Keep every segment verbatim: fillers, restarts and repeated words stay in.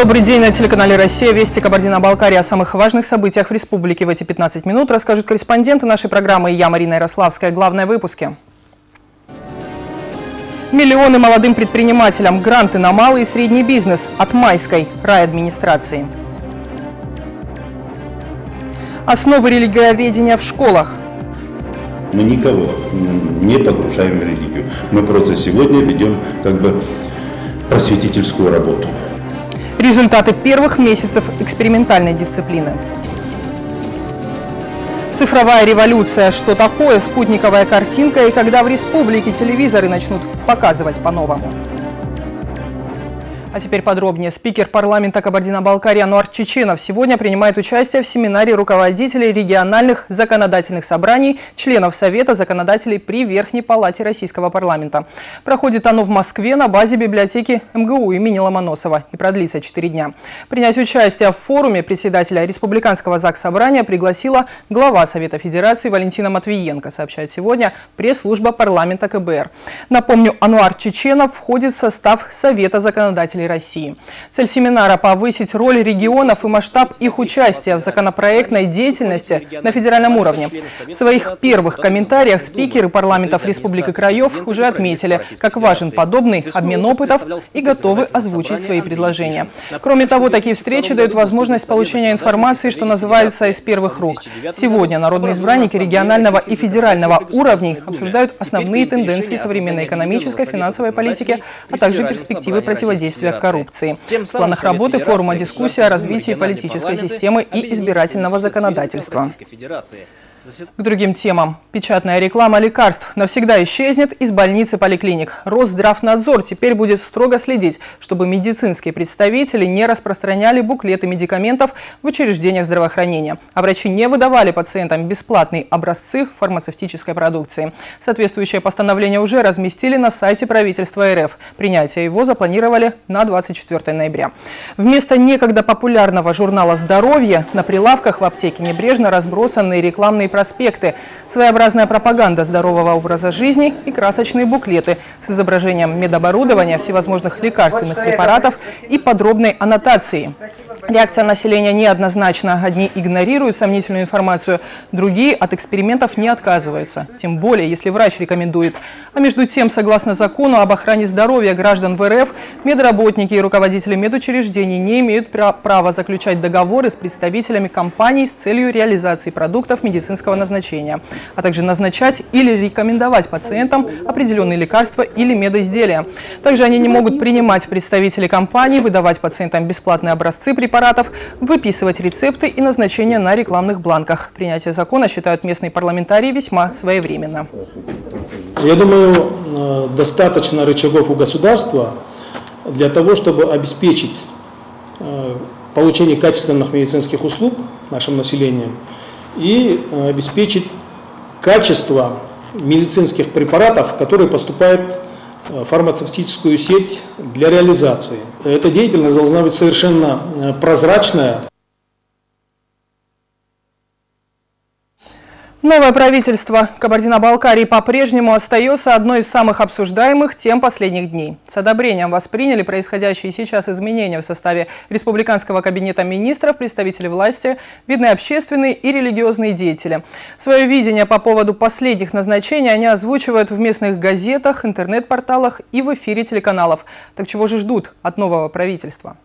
Добрый день на телеканале «Россия». Вести Кабардино-Балкарии. О самых важных событиях в республике в эти пятнадцать минут расскажут корреспонденты нашей программы. Я, Марина Ярославская. Главное в выпуске. Миллионы молодым предпринимателям. Гранты на малый и средний бизнес от майской райадминистрации. Основы религиоведения в школах. Мы никого не погружаем в религию. Мы просто сегодня ведем как бы просветительскую работу. Результаты первых месяцев экспериментальной дисциплины. Цифровая революция. Что такое спутниковая картинка и когда в республике телевизоры начнут показывать по-новому? А теперь подробнее. Спикер парламента Кабардино-Балкарии Ануар Чеченов сегодня принимает участие в семинаре руководителей региональных законодательных собраний, членов Совета законодателей при Верхней палате Российского парламента. Проходит оно в Москве на базе библиотеки эм гэ у имени Ломоносова и продлится четыре дня. Принять участие в форуме председателя Республиканского заксобрания пригласила глава Совета Федерации Валентина Матвиенко, сообщает сегодня пресс-служба парламента ка бэ эр. Напомню, Ануар Чеченов входит в состав Совета законодателей России. Цель семинара – повысить роль регионов и масштаб их участия в законопроектной деятельности на федеральном уровне. В своих первых комментариях спикеры парламентов республик и краев уже отметили, как важен подобный обмен опытов и готовы озвучить свои предложения. Кроме того, такие встречи дают возможность получения информации, что называется, из первых рук. Сегодня народные избранники регионального и федерального уровней обсуждают основные тенденции современной экономической, финансовой политики, а также перспективы противодействия коррупции. В планах работы форума дискуссия о развитии политической системы и избирательного законодательства. К другим темам. Печатная реклама лекарств навсегда исчезнет из больниц и поликлиник. Росздравнадзор теперь будет строго следить, чтобы медицинские представители не распространяли буклеты медикаментов в учреждениях здравоохранения, а врачи не выдавали пациентам бесплатные образцы фармацевтической продукции. Соответствующее постановление уже разместили на сайте правительства эр эф. Принятие его запланировали на двадцать четвёртое ноября. Вместо некогда популярного журнала «Здоровье» на прилавках в аптеке небрежно разбросаны рекламные проспекты, своеобразная пропаганда здорового образа жизни и красочные буклеты с изображением медоборудования, всевозможных лекарственных препаратов и подробной аннотацией. Реакция населения неоднозначна. Одни игнорируют сомнительную информацию, другие от экспериментов не отказываются. Тем более, если врач рекомендует. А между тем, согласно закону об охране здоровья граждан в эр эф, медработники и руководители медучреждений не имеют права заключать договоры с представителями компаний с целью реализации продуктов медицинского назначения, а также назначать или рекомендовать пациентам определенные лекарства или медоизделия. Также они не могут принимать представителей компаний, выдавать пациентам бесплатные образцы препаратов, выписывать рецепты и назначения на рекламных бланках. Принятие закона считают местные парламентарии весьма своевременно. Я думаю, достаточно рычагов у государства для того, чтобы обеспечить получение качественных медицинских услуг нашим населением и обеспечить качество медицинских препаратов, которые поступают в фармацевтическую сеть для реализации. Эта деятельность должна быть совершенно прозрачная. Новое правительство Кабардино-Балкарии по-прежнему остается одной из самых обсуждаемых тем последних дней. С одобрением восприняли происходящие сейчас изменения в составе Республиканского кабинета министров, представители власти, видные общественные и религиозные деятели. Свое видение по поводу последних назначений они озвучивают в местных газетах, интернет-порталах и в эфире телеканалов. Так чего же ждут от нового правительства?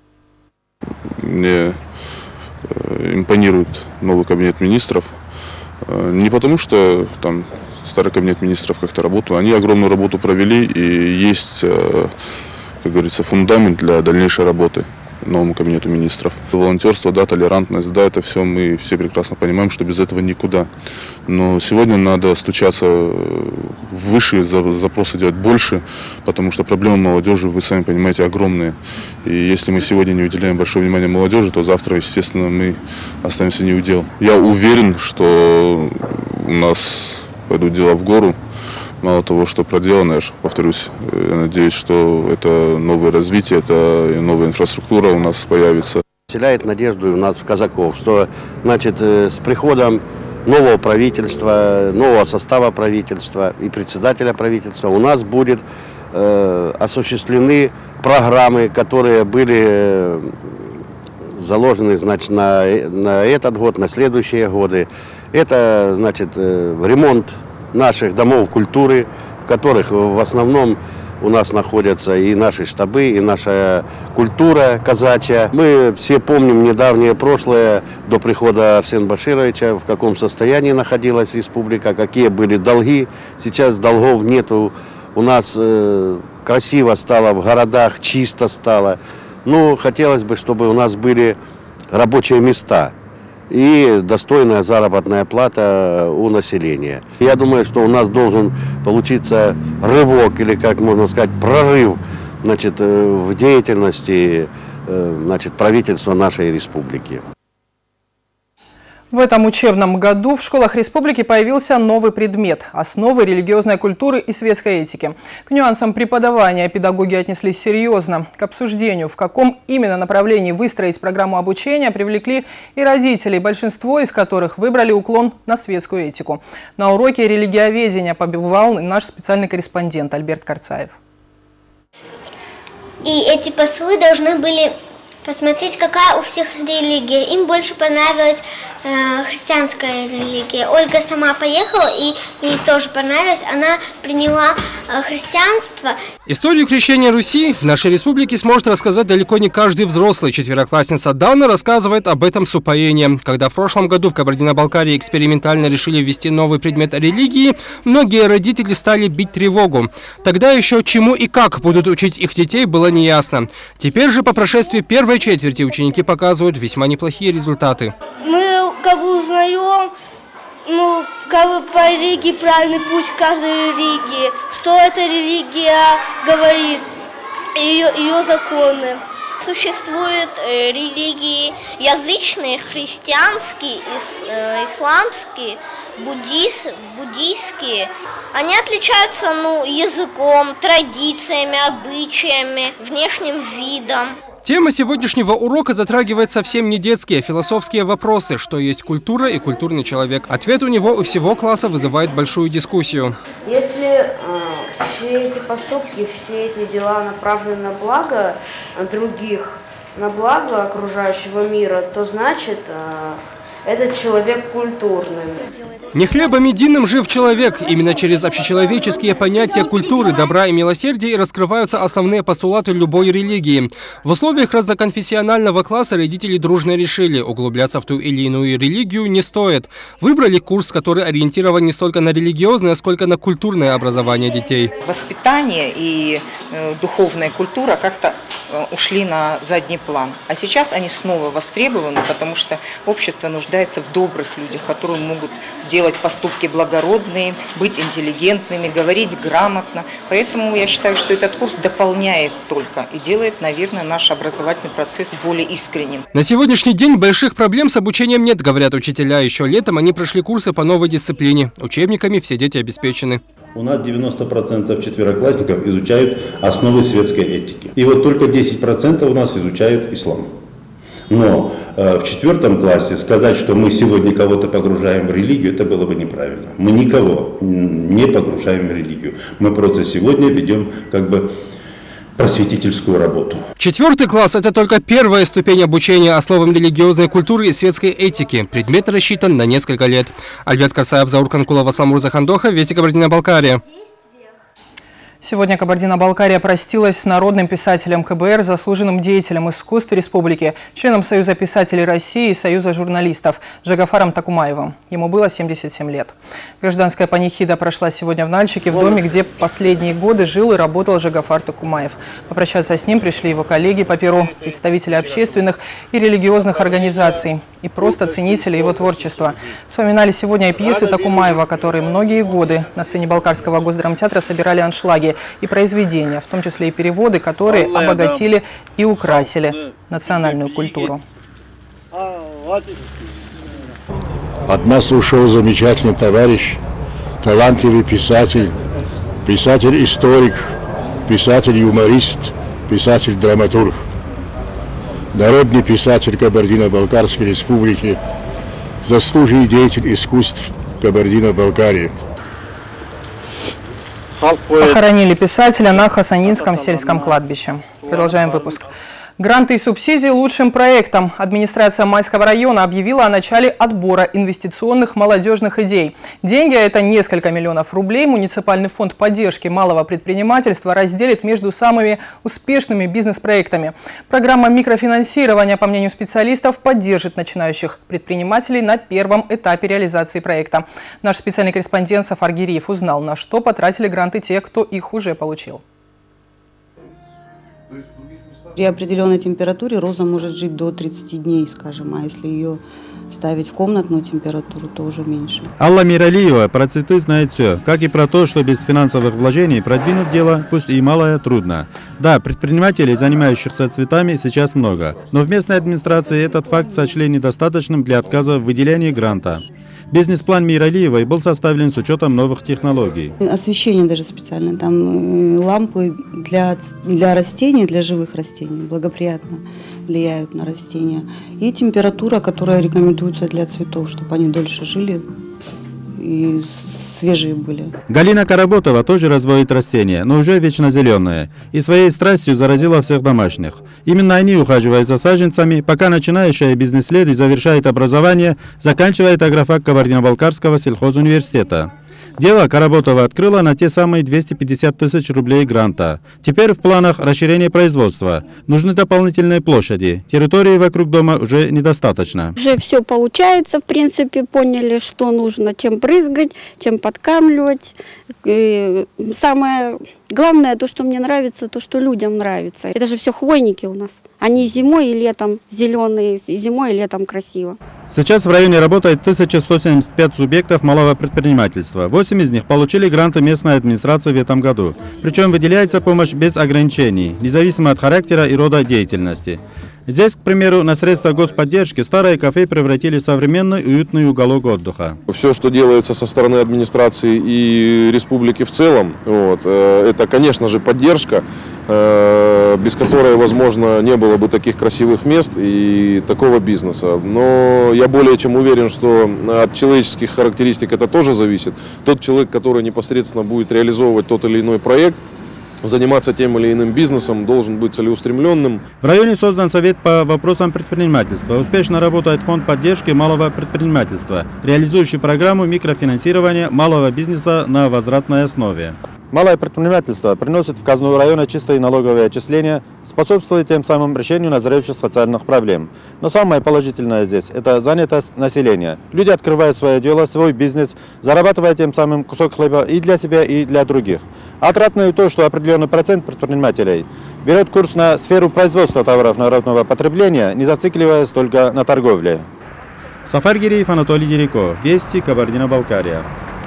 Мне импонирует новый кабинет министров. Не потому, что там старый кабинет министров как-то работал, они огромную работу провели, и есть, как говорится, фундамент для дальнейшей работы новому кабинету министров. Волонтерство, да, толерантность, да, это все мы все прекрасно понимаем, что без этого никуда. Но сегодня надо стучаться выше, запросы делать больше, потому что проблемы молодежи, вы сами понимаете, огромные. И если мы сегодня не уделяем большое внимание молодежи, то завтра, естественно, мы останемся не у дел. Я уверен, что у нас пойдут дела в гору. Мало того, что проделано, я же повторюсь, я надеюсь, что это новое развитие, это новая инфраструктура у нас появится. Вселяет надежду у нас в казаков, что, значит, с приходом нового правительства, нового состава правительства и председателя правительства у нас будет э, осуществлены программы, которые были заложены, значит, на, на этот год, на следующие годы. Это, значит, ремонт наших домов культуры, в которых в основном у нас находятся и наши штабы, и наша культура казачья. Мы все помним недавнее прошлое, до прихода Арсена Башировича, в каком состоянии находилась республика, какие были долги. Сейчас долгов нету. У нас э, красиво стало в городах, чисто стало. Ну, хотелось бы, чтобы у нас были рабочие места и достойная заработная плата у населения. Я думаю, что у нас должен получиться рывок, или, как можно сказать, прорыв, значит, в деятельности, значит, правительства нашей республики. В этом учебном году в школах республики появился новый предмет – основы религиозной культуры и светской этики. К нюансам преподавания педагоги отнеслись серьезно. К обсуждению, в каком именно направлении выстроить программу обучения, привлекли и родителей, большинство из которых выбрали уклон на светскую этику. На уроке религиоведения побывал наш специальный корреспондент Альберт Карцаев. И эти послы должны были посмотреть, какая у всех религия. Им больше понравилась э, христианская религия. Ольга сама поехала, и ей тоже понравилось. Она приняла э, христианство. Историю крещения Руси в нашей республике сможет рассказать далеко не каждый взрослый. Четвероклассница Дана рассказывает об этом с упоением. Когда в прошлом году в Кабардино-Балкарии экспериментально решили ввести новый предмет религии, многие родители стали бить тревогу. Тогда еще чему и как будут учить их детей, было неясно. Теперь же по прошествии первой четверти ученики показывают весьма неплохие результаты. Мы как бы узнаем, ну, как бы по религии правильный путь каждой религии, что эта религия говорит, ее, ее законы. Существуют э, религии язычные, христианские, ис, э, исламские, буддиз, буддийские. Они отличаются, ну, языком, традициями, обычаями, внешним видом. Тема сегодняшнего урока затрагивает совсем не детские, философские вопросы, что есть культура и культурный человек. Ответ у него у всего класса вызывает большую дискуссию. Если э, все эти поступки, все эти дела направлены на благо других, на благо окружающего мира, то значит, э, этот человек культурный. Не хлебом единым жив человек. Именно через общечеловеческие понятия культуры, добра и милосердия и раскрываются основные постулаты любой религии. В условиях разноконфессионального класса родители дружно решили, углубляться в ту или иную религию не стоит. Выбрали курс, который ориентирован не столько на религиозное, сколько на культурное образование детей. Воспитание и э, духовная культура как-то э, ушли на задний план. А сейчас они снова востребованы, потому что общество нуждается в добрых людях, которые могут делать делать поступки благородные, быть интеллигентными, говорить грамотно. Поэтому я считаю, что этот курс дополняет только и делает, наверное, наш образовательный процесс более искренним. На сегодняшний день больших проблем с обучением нет, говорят учителя. Еще летом они прошли курсы по новой дисциплине. Учебниками все дети обеспечены. У нас девяносто процентов четвероклассников изучают основы светской этики. И вот только десять процентов у нас изучают ислам. Но э, в четвертом классе сказать, что мы сегодня кого-то погружаем в религию, это было бы неправильно. Мы никого не погружаем в религию. Мы просто сегодня ведем как бы просветительскую работу. Четвертый класс – это только первая ступень обучения основам религиозной культуры и светской этики. Предмет рассчитан на несколько лет. Альберт Карцаев, Заур Канкулова, Сламур Захандоха, Вести Кабардино-Балкария. Сегодня Кабардино-Балкария простилась с народным писателем ка бэ эр, заслуженным деятелем искусств республики, членом Союза писателей России и Союза журналистов Жагафаром Такумаевым. Ему было семьдесят семь лет. Гражданская панихида прошла сегодня в Нальчике, в доме, где последние годы жил и работал Жагафар Такумаев. Попрощаться с ним пришли его коллеги по перу, представители общественных и религиозных организаций и просто ценители его творчества. Вспоминали сегодня и пьесы Такумаева, которые многие годы на сцене Балкарского госдрамтеатра собирали аншлаги и произведения, в том числе и переводы, которые обогатили и украсили национальную культуру. От нас ушел замечательный товарищ, талантливый писатель, писатель-историк, писатель-юморист, писатель-драматург, народный писатель Кабардино-Балкарской республики, заслуженный деятель искусств Кабардино-Балкарии. Похоронили писателя на Хасанинском сельском кладбище. Продолжаем выпуск. Гранты и субсидии лучшим проектам. Администрация Майского района объявила о начале отбора инвестиционных молодежных идей. Деньги, а это несколько миллионов рублей, муниципальный фонд поддержки малого предпринимательства разделит между самыми успешными бизнес-проектами. Программа микрофинансирования, по мнению специалистов, поддержит начинающих предпринимателей на первом этапе реализации проекта. Наш специальный корреспондент Сафар Гириев узнал, на что потратили гранты те, кто их уже получил. При определенной температуре роза может жить до тридцати дней, скажем, а если ее ставить в комнатную температуру, то уже меньше. Алла Миралиева про цветы знает все, как и про то, что без финансовых вложений продвинуть дело, пусть и малое, трудно. Да, предпринимателей, занимающихся цветами, сейчас много, но в местной администрации этот факт сочли недостаточным для отказа в выделении гранта. Бизнес-план Миралиевой был составлен с учетом новых технологий. Освещение даже специально, там лампы для, для растений, для живых растений, благоприятно влияют на растения. И температура, которая рекомендуется для цветов, чтобы они дольше жили и свежие были. Галина Каработова тоже разводит растения, но уже вечно зеленые. И своей страстью заразила всех домашних. Именно они ухаживают за саженцами, пока начинающая бизнес-леди завершает образование, заканчивает агрофак Кабардино-Балкарского сельхозуниверситета. Дело Каработова открыла на те самые двести пятьдесят тысяч рублей гранта. Теперь в планах расширение производства. Нужны дополнительные площади. Территории вокруг дома уже недостаточно. Уже все получается, в принципе, поняли, что нужно, чем брызгать, чем подкармливать. И самое главное, то, что мне нравится, то, что людям нравится. Это же все хвойники у нас. Они зимой и летом зеленые, и зимой и летом красиво. Сейчас в районе работает тысяча сто семьдесят пять субъектов малого предпринимательства. восемь из них получили гранты местной администрации в этом году. Причем выделяется помощь без ограничений, независимо от характера и рода деятельности. Здесь, к примеру, на средства господдержки старое кафе превратили в современный уютный уголок отдыха. Все, что делается со стороны администрации и республики в целом, вот, это, конечно же, поддержка, без которой, возможно, не было бы таких красивых мест и такого бизнеса. Но я более чем уверен, что от человеческих характеристик это тоже зависит. Тот человек, который непосредственно будет реализовывать тот или иной проект, заниматься тем или иным бизнесом, должен быть целеустремленным. В районе создан совет по вопросам предпринимательства. Успешно работает фонд поддержки малого предпринимательства, реализующий программу микрофинансирования малого бизнеса на возвратной основе. Малое предпринимательство приносит в казну района чистые налоговые отчисления, способствует тем самым решению назревших социальных проблем. Но самое положительное здесь – это занятость населения. Люди открывают свое дело, свой бизнес, зарабатывая тем самым кусок хлеба и для себя, и для других. Отрадно то, что определенный процент предпринимателей берет курс на сферу производства товаров народного потребления, не зацикливаясь только на торговле. Сафар Гириев, Анатолий Дереко. Вести, Кабардино-Балкария.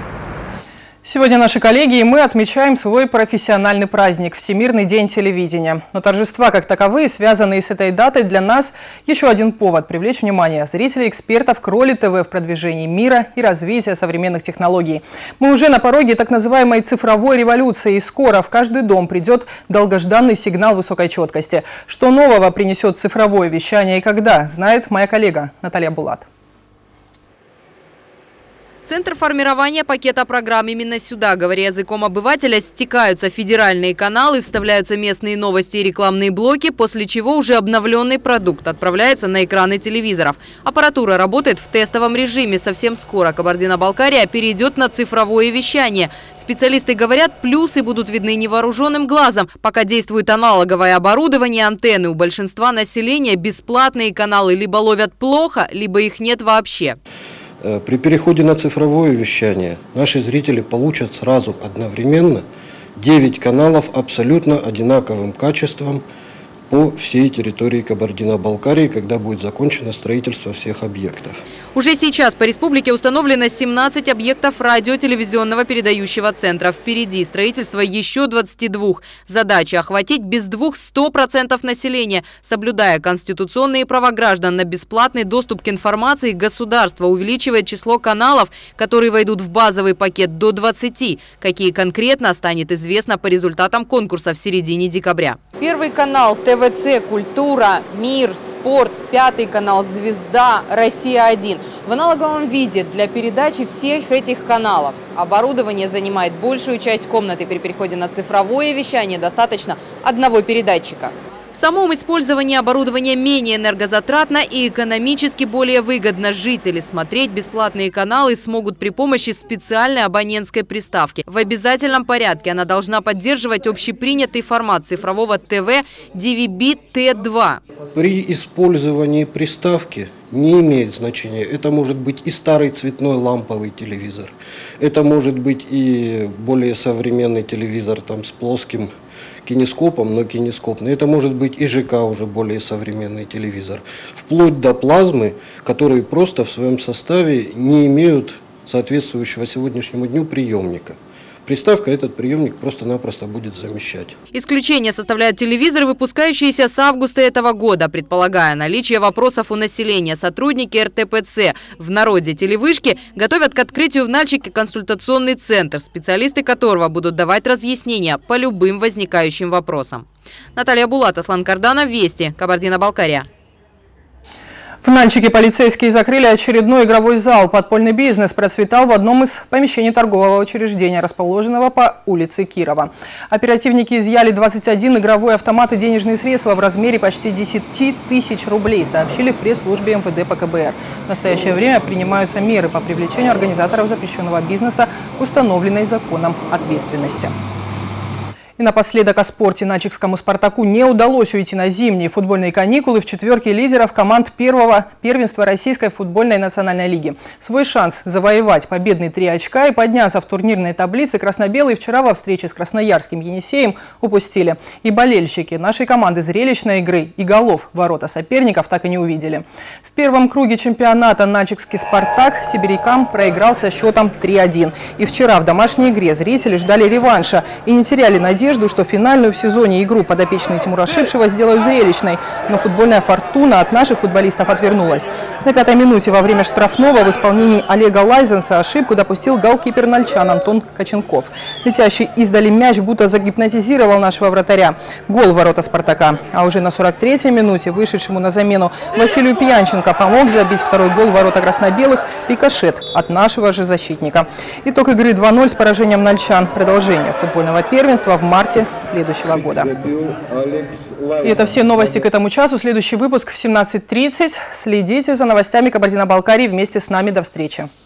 Сегодня наши коллеги и мы отмечаем свой профессиональный праздник – Всемирный день телевидения. Но торжества как таковые, связанные с этой датой, для нас еще один повод привлечь внимание зрителей и экспертов к роли ТВ в продвижении мира и развития современных технологий. Мы уже на пороге так называемой цифровой революции, и скоро в каждый дом придет долгожданный сигнал высокой четкости. Что нового принесет цифровое вещание и когда, знает моя коллега Наталья Булат. Центр формирования пакета программ именно сюда, говоря языком обывателя, стекаются федеральные каналы, вставляются местные новости и рекламные блоки, после чего уже обновленный продукт отправляется на экраны телевизоров. Аппаратура работает в тестовом режиме. Совсем скоро Кабардино-Балкария перейдет на цифровое вещание. Специалисты говорят, плюсы будут видны невооруженным глазом. Пока действует аналоговое оборудование, антенны у большинства населения бесплатные каналы либо ловят плохо, либо их нет вообще. При переходе на цифровое вещание наши зрители получат сразу одновременно девять каналов абсолютно одинаковым качеством по всей территории Кабардино-Балкарии, когда будет закончено строительство всех объектов. Уже сейчас по республике установлено семнадцать объектов радио-телевизионного передающего центра. Впереди строительство еще двадцати двух. Задача – охватить без двух сто процентов населения. Соблюдая конституционные права граждан на бесплатный доступ к информации, государство увеличивает число каналов, которые войдут в базовый пакет, до двадцати. Какие конкретно, станет известно по результатам конкурса в середине декабря. Первый канал ТВ ТВЦ, Культура, Мир, Спорт, Пятый канал, Звезда, Россия один. В аналоговом виде для передачи всех этих каналов оборудование занимает большую часть комнаты. При переходе на цифровое вещание достаточно одного передатчика. В самом использовании оборудования менее энергозатратно и экономически более выгодно. Жители смотреть бесплатные каналы смогут при помощи специальной абонентской приставки. В обязательном порядке она должна поддерживать общепринятый формат цифрового ТВ ди ви би Т два. При использовании приставки не имеет значения. Это может быть и старый цветной ламповый телевизор. Это может быть и более современный телевизор там, с плоским кинескопом, но кинескопный. Это может быть и ЖК, уже более современный телевизор. Вплоть до плазмы, которые просто в своем составе не имеют соответствующего сегодняшнему дню приемника. Приставка этот приемник просто-напросто будет замещать. Исключение составляют телевизоры, выпускающиеся с августа этого года. Предполагая наличие вопросов у населения, сотрудники эр тэ пэ цэ, в народе телевышки, готовят к открытию в Нальчике консультационный центр, специалисты которого будут давать разъяснения по любым возникающим вопросам. Наталья Булат, Аслан Карданов, Вести, Кабардино-Балкария. В Нальчике полицейские закрыли очередной игровой зал. Подпольный бизнес процветал в одном из помещений торгового учреждения, расположенного по улице Кирова. Оперативники изъяли двадцать один игровой автомат и денежные средства в размере почти десяти тысяч рублей, сообщили в пресс-службе эм вэ дэ по ка бэ эр. В настоящее время принимаются меры по привлечению организаторов запрещенного бизнеса к установленной законом ответственности. И напоследок о спорте. Нальчикскому «Спартаку» не удалось уйти на зимние футбольные каникулы в четверке лидеров команд первого первенства Российской футбольной национальной лиги. Свой шанс завоевать победные три очка и подняться в турнирной таблице красно-белые вчера во встрече с красноярским «Енисеем» упустили. И болельщики нашей команды зрелищной игры и голов в ворота соперников так и не увидели. В первом круге чемпионата нальчикский «Спартак» сибирякам проиграл со счетом три один. И вчера в домашней игре зрители ждали реванша и не теряли надежды, что финальную в сезоне игру подопечные Тимура Шипшева сделают зрелищной. Но футбольная фортуна от наших футболистов отвернулась. На пятой минуте во время штрафного в исполнении Олега Лайзенса ошибку допустил голкипер нальчан Антон Коченков. Летящий издали мяч будто загипнотизировал нашего вратаря. Гол в ворота «Спартака». А уже на сорок третьей минуте вышедшему на замену Василию Пьянченко помог забить второй гол в ворота красно-белых рикошет от нашего же защитника. Итог игры два ноль с поражением нальчан. Продолжение футбольного первенства в марте следующего года. И это все новости к этому часу. Следующий выпуск в семнадцать тридцать. Следите за новостями Кабардино-Балкарии вместе с нами. До встречи.